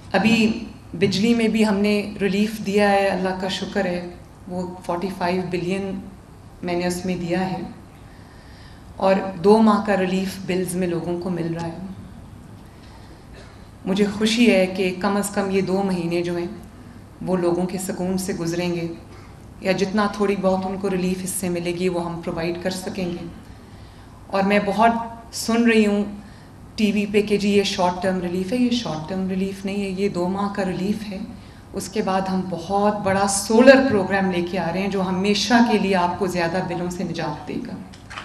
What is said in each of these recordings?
ابھی بجلی میں بھی ہم نے ریلیف دیا ہے، اللہ کا شکر ہے، وہ 45 بلین میں نے اس میں دیا ہے، اور 2 ماہ کا ریلیف بلز میں لوگوں کو مل رہا ہے۔ مجھے خوشی ہے کہ کم از کم یہ 2 مہینے جو ہیں وہ لوگوں کے سکون سے گزریں گے، یا جتنا تھوڑی بہت ان کو ریلیف اس سے ملے گی وہ ہم پرووائڈ کر سکیں گے۔ اور میں بہت سن رہی ہوں ٹی وی پہ کہ جی یہ شارٹ ٹرم ریلیف ہے، یہ شارٹ ٹرم ریلیف نہیں ہے، یہ 2 ماہ کا ریلیف ہے۔ اس کے بعد ہم بہت بڑا سولر پروگرام لے کے آ رہے ہیں جو ہمیشہ کے لیے آپ کو زیادہ بلوں سے نجات دے گا۔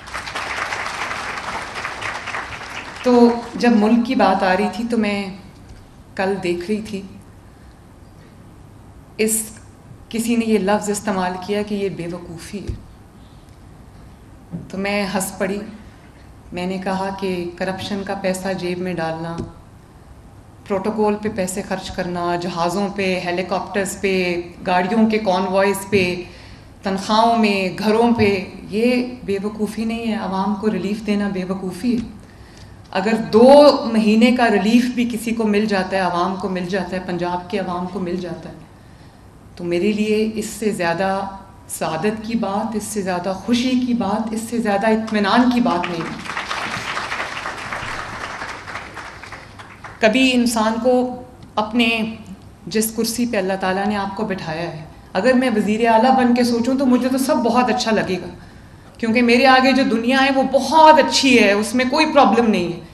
تو جب ملک کی بات آ رہی تھی تو میں کل دیکھ رہی تھی، کسی نے یہ لفظ استعمال کیا کہ یہ بے وقوفی ہے، تو میں ہنس پڑی۔ میں نے کہا کہ کرپشن کا پیسہ جیب میں ڈالنا، پروٹوکول پہ پیسے خرچ کرنا، جہازوں پہ، ہیلی کاپٹرز پہ، گاڑیوں کے کانوائز پہ، تنخواہوں میں، گھروں پہ، یہ بے وقوفی نہیں ہے۔ عوام کو ریلیف دینا بے وقوفی ہے۔ اگر 2 مہینے کا ریلیف بھی کسی کو مل جاتا ہے، عوام کو مل جاتا ہے، پنجاب کے عوام کو مل جاتا ہے، تو میرے لیے اس سے زیادہ سعادت کی بات، اس سے زیادہ خوشی کی بات، اس سے زیادہ اطمینان کی بات نہیں ہے۔ کبھی انسان کو اپنے جس کرسی پہ اللہ تعالیٰ نے آپ کو بٹھایا ہے، اگر میں وزیر اعلیٰ بن کے سوچوں تو مجھے تو سب بہت اچھا لگے گا، کیونکہ میرے آگے جو دنیا ہے وہ بہت اچھی ہے، اس میں کوئی پرابلم نہیں ہے۔